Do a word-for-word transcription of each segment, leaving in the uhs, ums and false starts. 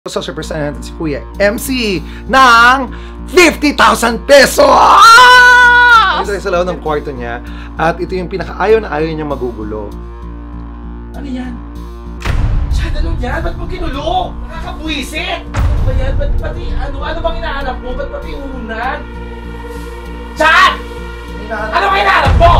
Social person natin si Kuya M C ng fifty thousand pesos! Ito tayo sa loob ng kwarto niya at ito yung pinaka-ayaw na ayaw niya magugulo. Ano yan? Chad, ano yan? Ba't mo ginulo? Nakakabuisit! Ano ba yan? Ba't pati, ano, ano bang hinahanap mo? Ba't pati unan? Chad! Ano ba hinahanap mo?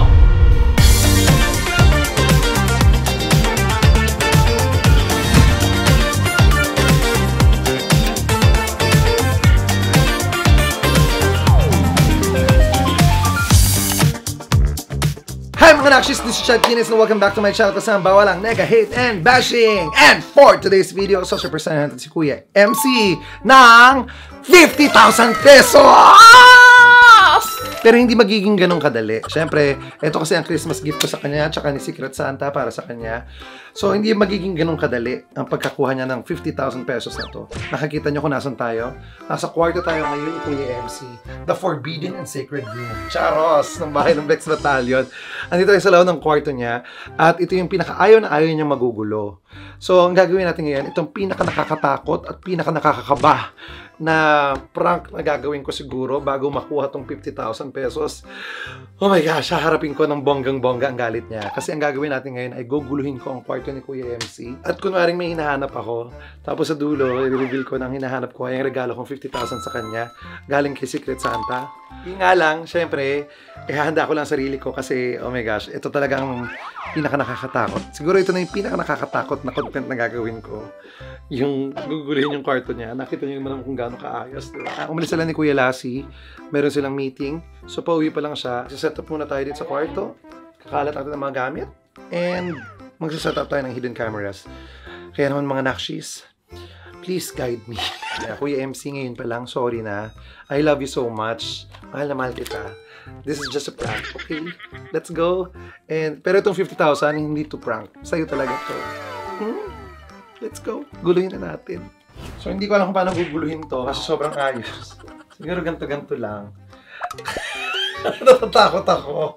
Hi mga Nakshis, this is Chad Guinness and welcome back to my channel kasama bawal ang nega hate and bashing. And for today's video, social person natin si Kuya M C ng fifty thousand pesos! Pero hindi magiging ganun kadali. Siyempre, ito kasi ang Christmas gift ko sa kanya tsaka ni Secret Santa para sa kanya. So, hindi magiging ganun kadali ang pagkakuha niya ng fifty thousand pesos na to. Nakakita niyo kung nasan tayo? Nasa kwarto tayo ngayon ni Kuya M C. The Forbidden and Sacred Room. Charos! Ng bahay ng Bex Battalion. Andito tayo sa loob ng kwarto niya. At ito yung pinaka-ayaw na ayaw niya magugulo. So, ang gagawin natin ngayon, itong pinaka-nakakatakot at pinaka-nakakakaba na prank na gagawin ko siguro bago makuha tong fifty thousand pesos. Oh my gosh, haharapin ko ng bonggang-bongga ang galit niya. Kasi ang gagawin natin ngayon ay guguluhin ko ang kwarto ni Kuya M C. At kunwaring may hinahanap ako, tapos sa dulo, i-reveal ko ng hinahanap ko ay ang regalo kong fifty thousand sa kanya, galing kay Secret Santa. Yung nga lang, syempre, ihahanda ko lang sarili ko kasi, oh my gosh, ito talagang pinaka-nakakatakot. Siguro ito na yung pinaka-nakakatakot na content na gagawin ko. Yung guguluhin yung kwarto niya. Nakita niyo naman kung gaano kaayos. Diba? Umalis sila ni Kuya Lassie. Meron silang meeting. So, pauwi pa lang siya. Set up muna tayo dito sa kwarto. Kakalat natin ng mga gamit. And magsaset up tayo ng hidden cameras. Kaya naman mga Nakshis, please guide me. Yeah, Kuya M C ngayon pa lang. Sorry na. I love you so much. Mahal na mahal kita. This is just a prank. Okay? Let's go. And, pero itong fifty thousand, hindi to prank. Sa'yo talaga to. Hmm? Let's go. Guluhin na natin. So, hindi ko alam kung paano guguluhin to kasi sobrang ayos. Siguro ganto-ganto lang. Natatakot ako.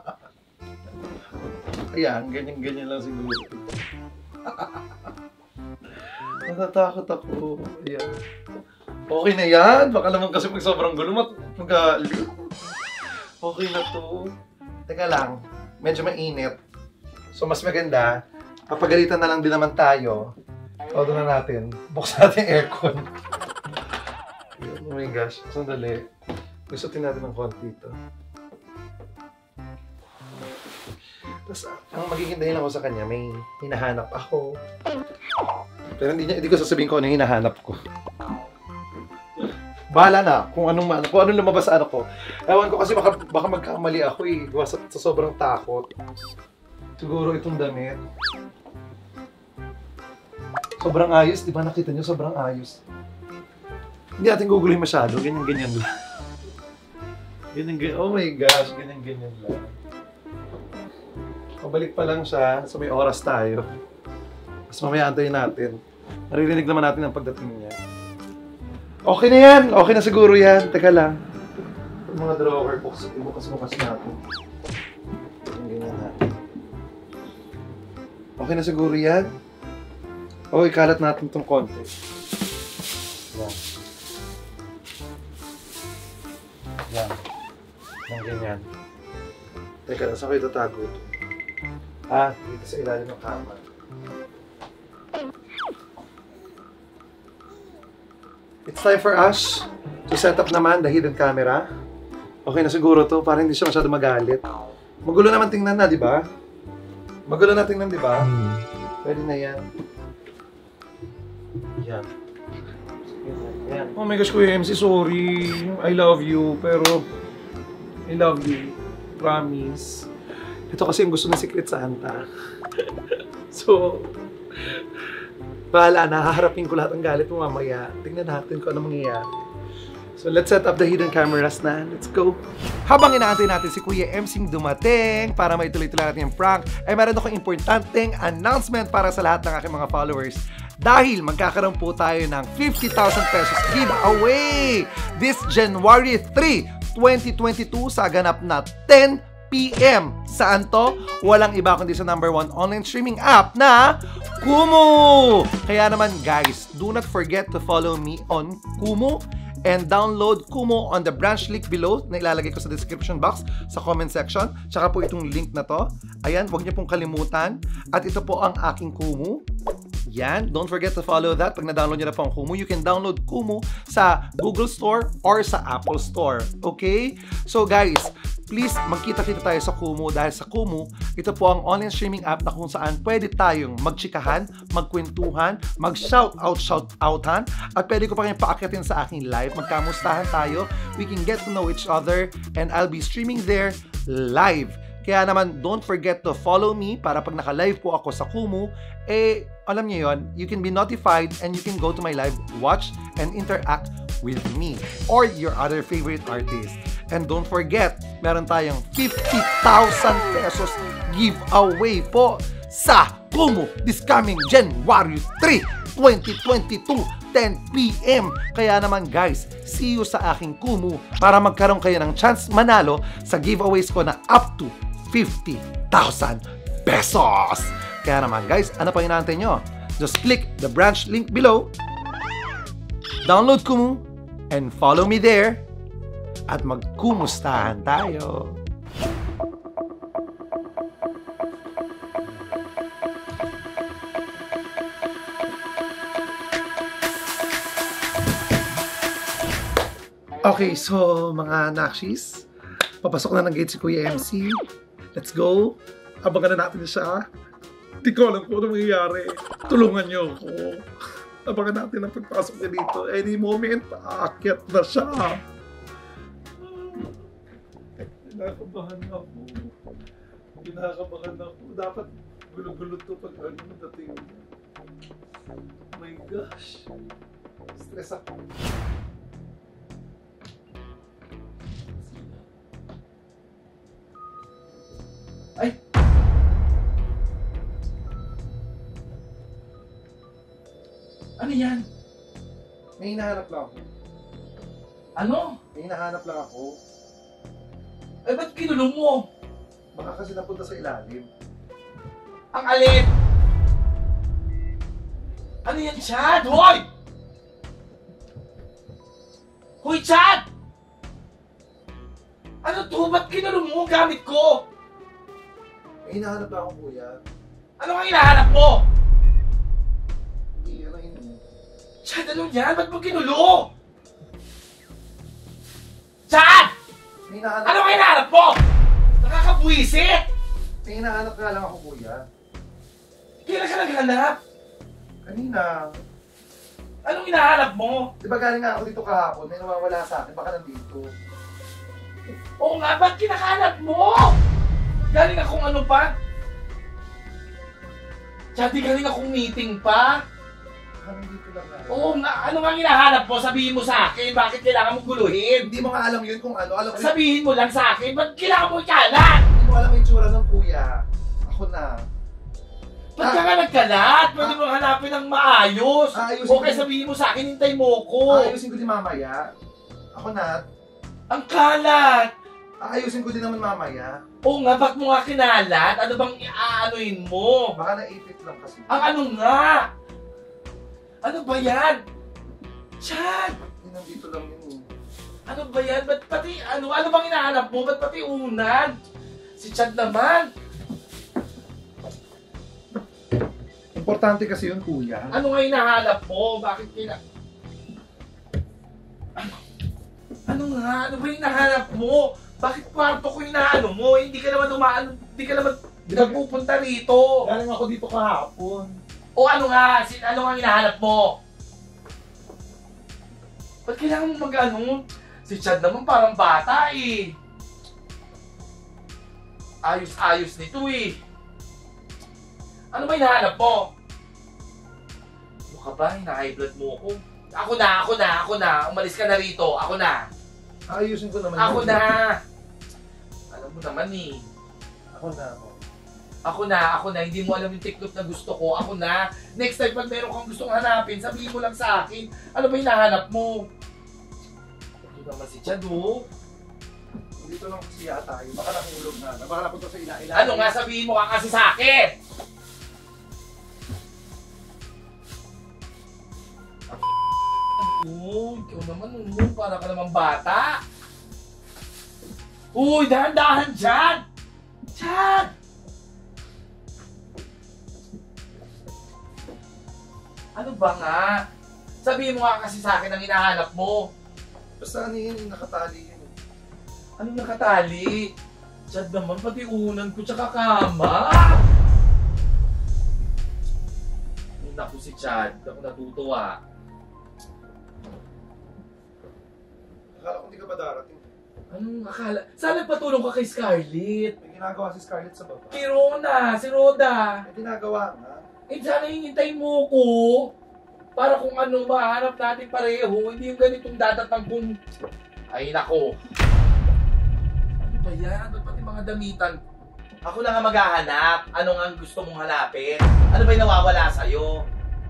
Ayan, ganyan-ganyan lang siguro. Natatakot ako. Ayan. Okay na yan. Baka naman kasi pag sobrang gulo, mag-alit. Okay na to. Teka lang. Medyo mainit. So, mas maganda. Papagalitan na lang din naman tayo. Todo na natin. Buksan natin yung aircon. Oh my gosh. Sandali. Gustutin natin ng konti ito. Tapos, ang magiging dahilan ko sa kanya, may hinahanap ako. Pero hindi, niya, hindi ko sasabihin ko ano yung hinahanap ko. Bahala na kung anong, kung anong lumabas sa ano ko. Ewan ko kasi baka, baka magkamali ako eh. Sa, sa sobrang takot. Siguro itong damit. Sobrang ayos, di ba? Nakita nyo, sobrang ayos. Hindi natin guguluhin masyado. Ganyan-ganyan lang. Ganyan-ganyan. Oh my gosh, ganyan-ganyan lang. Pabalik pa lang siya. So may oras tayo. Mas mamaya antayin natin. Naririnig naman natin ang pagdating niya. Okay na yan! Okay na siguro yan. Teka lang. Yung mga drawer, bukas-bukas natin. Ganyan natin. Okay na siguro yan. O, ikalat natin itong konti. Yan. Yan. Yan, ganyan. Teka lang, saan ko itatago ito? Ah, dito sa ilalim ng kama. It's time for us to set up naman the hidden camera. Okay na siguro to, para hindi siya masyado magalit. Magulo naman tingnan na, di ba? Magulo na tingnan, di ba? Hmm. Pwede na yan. Yan. Yan. Oh my gosh, Kuya M C, sorry. I love you, pero I love you. Promise. Ito kasi yung gusto ng Secret Santa. So, bahala na. Haharapin ko lahat ng galit mo mamaya. Tingnan natin kung ano mangyayari. So, let's set up the hidden cameras na. Let's go. Habang inaantay natin si Kuya M C dumating para maituloy-tuloy natin yung prank, ay meron akong importanteng announcement para sa lahat ng aking mga followers. Dahil magkakaroon po tayo ng fifty thousand pesos giveaway this January third, twenty twenty-two sa ganap na ten p m Saan to? Walang iba kundi sa number one online streaming app na Kumu! Kaya naman guys, do not forget to follow me on Kumu and download Kumu on the branch link below na ilalagay ko sa description box, sa comment section. Tsaka po itong link na to. Ayan, huwag niyo pong kalimutan. At ito po ang aking Kumu. Yan, don't forget to follow that. Pag na-download niyo na po ang Kumu, you can download Kumu sa Google Store or sa Apple Store. Okay? So guys, please magkita-kita tayo sa Kumu dahil sa Kumu, ito po ang online streaming app na kung saan pwede tayong magchikahan, magkwentuhan, mag-shoutout, shoutoutan, at pwede ko pa kayong paakyatin sa aking live, magkamustahan tayo, we can get to know each other, and I'll be streaming there live. Kaya naman, don't forget to follow me para pag naka-live po ako sa Kumu, eh, alam niyo yon, you can be notified and you can go to my live, watch, and interact with me or your other favorite artist. And don't forget, meron tayong fifty thousand pesos giveaway po sa Kumu this coming January third, twenty twenty-two, ten p m Kaya naman guys, see you sa aking Kumu para magkaroon kayo ng chance manalo sa giveaways ko na up to fifty thousand pesos. Kaya naman guys, ano pa inaantay nyo? Just click the branch link below, download Kumu, and follow me there. At magkumustahan tayo. Okay, so mga nakshis, papasok na ng gate si Kuya M C. Let's go. Abangan na natin siya. Di ko alam kung ano mangyayari. Tulungan niyo ako. Abangan natin ang pagpasok niya dito. Any moment, aakyat na siya. Kinakabahan ako. Kinakabahan ako. Dapat gulo-gulo to pag ano dating. Oh my gosh. Stress ako. Ay! Ano yan? May hinahanap lang ako. Ano? May hinahanap lang ako. Eh, ba't kinulong mo? Baka kasi napunta sa ilalim. Ang alin! Ano yan, Chad? Hoy! Hoy, Chad! Ano to? Ba't kinulong mo ang gamit ko? May hinahanap lang ako, kuya. Ano ang hinahanap mo? Hindi, ano yun? Chad, ano yan? Ba't mo kinulong? Chad! May hinahanap... Ano ang hinahanap mo? Nakakabwisit! May hinahanap nga lang ako, kuya. Kailan ka naghanap? Kanina. Anong hinahanap mo? Di ba galing nga ako dito kahapon, may nawawala sa akin, baka nandito. Oo nga, ba't kinakahanap mo? Galing akong ano pa? Chad, di galing akong meeting pa? Baka nandito lang nga. Oo nga, ano nga hinahanap mo? Sabihin mo sa akin, bakit kailangan mong guluhin? Hindi mo nga alam yun kung ano. Alam ko Sabihin mo lang sa akin, ba't kailangan mo ikalat? Hindi mo alam yung tsura ng kuya. Ako na. Ba't ka nga nagkalat? Pwede mo hanapin ng maayos. Aayusin O kaya ko- sabihin mo sa akin, hintay mo ko. Aayusin ko din mamaya. Ako na. Ang kalat! Aayusin ko din naman mamaya. Oo nga, ba't mo nga kinalat? Ano bang iaanoin mo? Baka naipit lang kasi. Ang ano nga? Ano ba yan? Chad! Hindi, nandito lang yun. Ano ba yan? Ba't pati, ano, ano bang hinahanap mo? Ba't pati unan? Si Chad naman. Importante kasi yun, kuya. Ano nga hinahanap mo? Bakit kina... Ano? Ano nga? Ano ba yung hinahanap mo? Bakit kwarto ko hinahanap mo? Hindi ka naman umaano, hindi ka naman nagpupunta rito. Galing ako dito kahapon. O ano nga? Sin, ano nga hinahanap mo? Ba't kailangan mo mag-ano? Si Chad naman parang bata eh. Ayos-ayos nito eh. Ano ba hinahanap mo? Ano ka ba? Hina-high blood mo ako? Ako na, ako na, ako na. Umalis ka na rito. Ako na. Aayusin ko naman Ako yun. na. Alam mo naman eh. Ako na ako. Ako na, ako na. Hindi mo alam yung TikTok na gusto ko. Ako na. Next time pag meron kang gustong hanapin, sabihin mo lang sa akin. Ano ba hinahanap mo? Ito naman si Chad oh. Dito lang siya tayo. Baka nahulog na. Baka napunta sa ila-ila. Ano nga sabihin mo ka kasi sa akin? Uy, ikaw naman, uy, para ka namang bata. Uy, dahan-dahan dyan! Dyan! Ano ba nga? Sabihin mo nga kasi sa akin ang hinahanap mo. Basta ano yun, nakatali yun. Anong nakatali? Chad naman, pati unan ko tsaka kama. Ay, naku si Chad, ako natutuwa. Akala ko hindi ka ba darating? Anong akala? Saan nagpatulong ka kay Scarlett? May ginagawa si Scarlett sa baba. Kay Rona, si Roda. May ginagawa nga. Eh, sana hinintay mo ko. Para kung ano, mahanap natin pareho. Hindi yung ganitong dadatang kung... Ay, nako. Ano ba yan? Ba't pati mga damitan? Ako na nga maghahanap. Ano nga ang gusto mong hanapin? Ano ba yung nawawala sa'yo?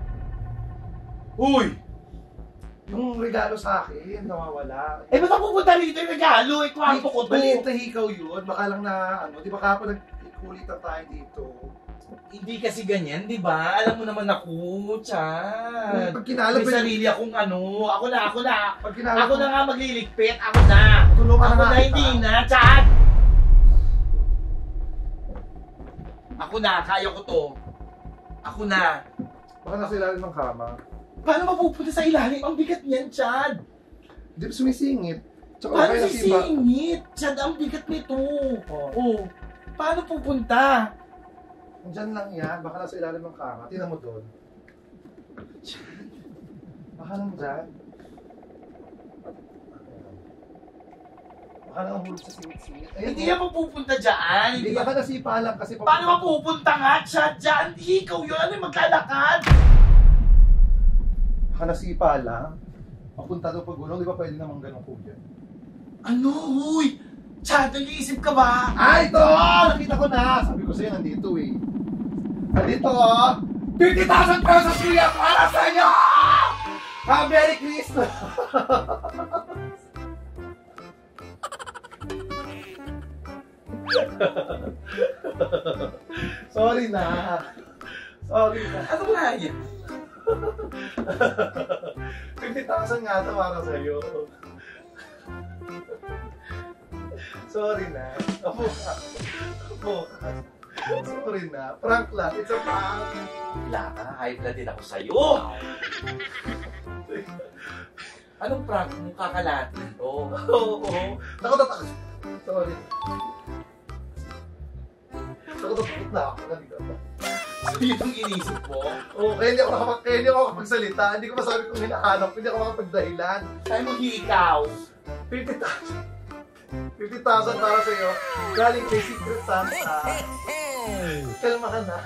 Uy! Yung regalo sa akin, nawawala. Eh, ba't ako pupunta rito yung regalo? Eh, kwarto ko to. Maliit na hikaw yun. Baka lang na, ano, di ba kako nag-ikulitan tayo dito? Hindi kasi ganyan, di ba? Alam mo naman ako, Chad. Pag kinalap, May sarili akong ano. Ako na, ako na. Pag kinalap, Ako na nga magliligpit. Ako na. tulungan Ako na na, kita. hindi na, Chad. Ako na, kaya ko to. Ako na. Baka nasa ilalim ng kama. Paano mapupunta sa ilalim? Ang bigat niyan, Chad. Di ba sumisingit? Tsaka Paano okay na si Ba- sisingit? Chad, ang bigat nito. Oh. Oh. Paano pupunta? Diyan lang yan. Baka nasa ilalim ng kama. Tingnan mo doon. Baka lang dyan. Baka lang hulog sa singit-singit. Ayun, Hindi oh. yan mapupunta dyan. Hindi ka nasipa lang kasi... Paano mapupunta nga, Chad, dyan? Hindi ikaw yun. Ano yung maglalakad? Baka nasipa lang. Papunta doon pagulong. Di ba pwede naman ganun kuya? Ano? Uy! Chad, nag-iisip ka ba? Ah, ito! Nakita ko na! Sabi ko sa'yo, nandito eh. Nandito oh! fifty thousand pesos kuya para sa'yo! Ha, Merry Christmas! Sorry na. Sorry na. Ano nga yan? fifty thousand nga ito para sa'yo. Sorry na. Apo ka. Apo ka. Sorry na. Prank lang. It's a prank. Wala ka, high blood din ako sa'yo. Anong prank mo kakalatin to? Oo. Takot na takot. Sorry. Takot na takot na ako. Nandito ba? So yun yung inisip mo? Oo, kaya hindi ako nakapag, kaya hindi ako makapagsalita. Hindi ko masabi kung hinahanap. Hindi ako makapagdahilan. Saan mo ikaw? fifty thousand. fifty thousand para sa'yo. Galing kay Secret Santa. Kalma ka na.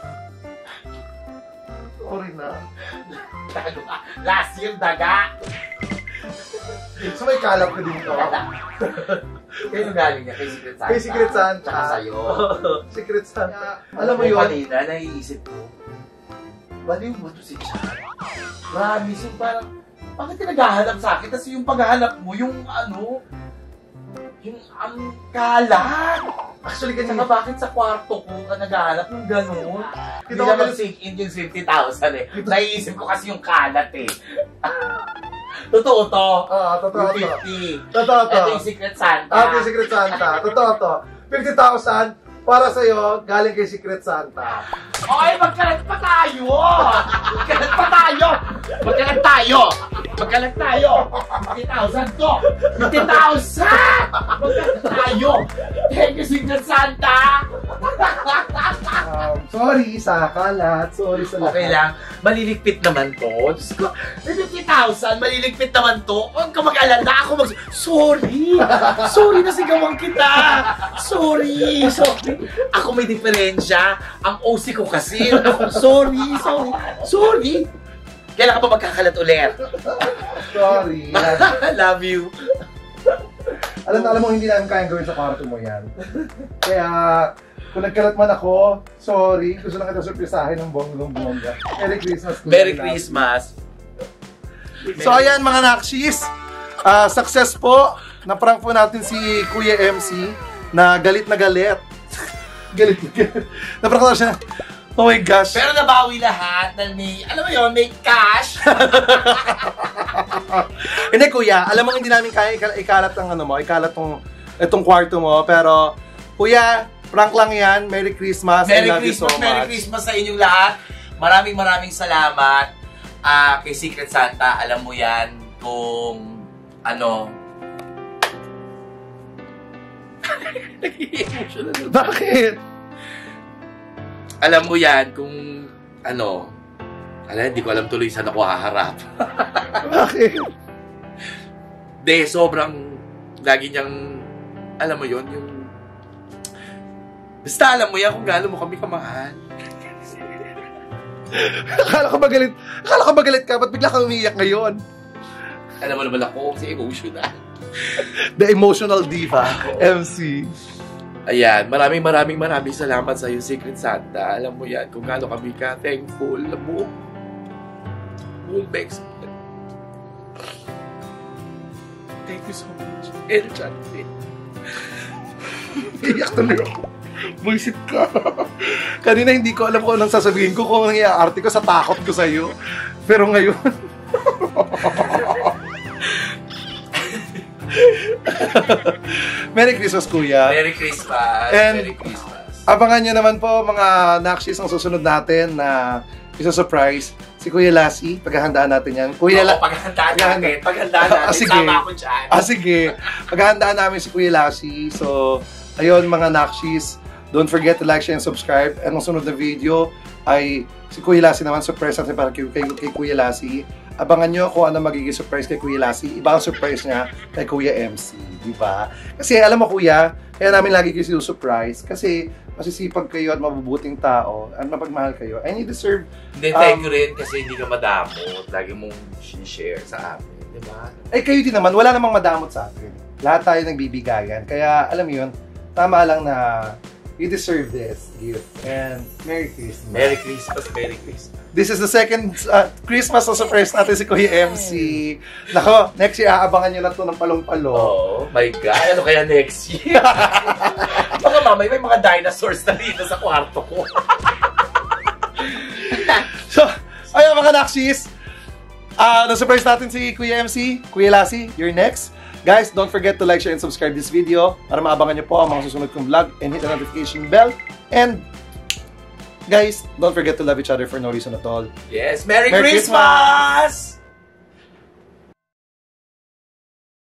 Sorry na. Tago ka. Last year, daga. So may kalap ka din ito. Kaya nung galing niya kay Secret Santa. Kay Secret Santa. Tsaka sa'yo. Secret Santa. Alam mo Ako yun? kanina, naiisip ko. Baliw mo to si Chad. Promise, yung parang, bakit ka naghahanap sa akin? Tapos yung paghahanap mo, yung ano, yung ang kalat. Actually, Saka ganyan. bakit sa kwarto ko ka naghahanap ng gano'n? Hindi Kita ko naman ganun- sink in yung fifty thousand eh. Naiisip ko kasi yung kalat eh. Totoo to. Ah, totoo Yung to. fifty. Totoo to. Ito yung Secret Santa. Ah, kay Secret Santa. Totoo to. fifty thousand para sa'yo, galing kay Secret Santa. Okay, magkalat pa tayo! Magkalat pa tayo! Magkalat tayo! Magkalat tayo! fifty thousand to! fifty thousand! Magkalat tayo! Thank you, Secret Santa! Um, sorry sa kalat. Sorry sa lahat. Okay lang, maliligpit naman to. Diyos ko, may fifty thousand, maliligpit naman to. Huwag ka mag-alala, ako mag... Sorry! Sorry na sigawan kita! Sorry! Sorry! Ako may diferensya. Ang O C ko kasi. Ako, sorry! Sorry! Sorry! Kailan ka ba magkakalat ulit? Sorry. Love you! Alam na alam mo, hindi namin kayang gawin sa kwarto mo yan. Kaya, kung nagkalat man ako, sorry. Gusto lang kita surprisahin ng bonggang-bongga. Merry Christmas. Kuya. Merry Christmas! So ayan mga nakshis, uh, success po Na-prank po natin si Kuya M C na galit na galit. Galit na galit. Na-prank na siya. Oh my gosh. Pero nabawi lahat dahil may, alam mo yun, may cash. Hindi kuya, alam mo hindi namin kaya ikal ikalat ang ano mo, ikalat tong itong kwarto mo, pero kuya, prank lang yan. Merry Christmas. Merry I love Christmas, you so Merry much. Christmas sa inyong lahat. Maraming maraming salamat uh, kay Secret Santa. Alam mo yan kung ano. Bakit? Alam mo yan kung ano. Alam, hindi ko alam tuloy saan ako haharap. Bakit? De, sobrang lagi niyang, alam mo yon yung basta alam mo yan kung gaano mo kami kamahal. Akala ko magalit. Akala ko magalit ka, ba't bigla kang umiiyak ngayon? Alam mo naman ako kasi emotional. The emotional diva, M C. Ayan, maraming maraming maraming salamat sa iyo, Secret Santa. Alam mo yan, kung gaano kami ka thankful na buong buong Bex. Thank you so much. El Chante. Iyak tuloy ako. Buisit ka. Kanina hindi ko alam kung anong sasabihin ko, kung anong i-aarte ko sa takot ko sa'yo. Pero ngayon... Merry Christmas, Kuya. Merry Christmas. And Merry Christmas. Abangan nyo naman po mga Nakshis ang susunod natin na isa-surprise si Kuya Lassie. Paghahandaan natin yan. Kuya Oo, La- paghandaan natin. Paghandaan natin. Ah, sige. Sama ako dyan. Ah, sige. Paghahandaan namin si Kuya Lassie. So, ayun mga Nakshis. Don't forget to like, share, and subscribe. And ang sunod na video ay si Kuya Lassie naman. Surprise natin para kay, kay, kay Kuya Lassie. Abangan nyo kung ano magiging surprise kay Kuya Lassie. Iba ang surprise niya kay Kuya M C. Diba? Kasi alam mo Kuya, kaya namin lagi kayo surprise. Kasi masisipag kayo at mabubuting tao at mapagmahal kayo. And you deserve... Hindi, thank you rin kasi hindi ka madamot. Lagi mong share sa amin. Diba? Ay, kayo din naman. Wala namang madamot sa atin. Lahat tayo nagbibigayan. Kaya, alam mo yun, tama lang na you deserve this gift. And Merry Christmas. Merry Christmas, Merry Christmas. This is the second uh, Christmas na surprise natin si Kuya M C. Nako, next year aabangan nyo na to ng palong-palo. Oh my God. Ano kaya next year? Mga mamay, may mga dinosaurs na dito sa kwarto ko. So, ayun mga Nakshis. Uh, na-surprise natin si Kuya M C. Kuya Lassie, you're next. Guys, don't forget to like, share, and subscribe this video para maabangan nyo po ang mga susunod kong vlog and hit the notification bell. And guys, don't forget to love each other for no reason at all. Yes, Merry, Merry Christmas!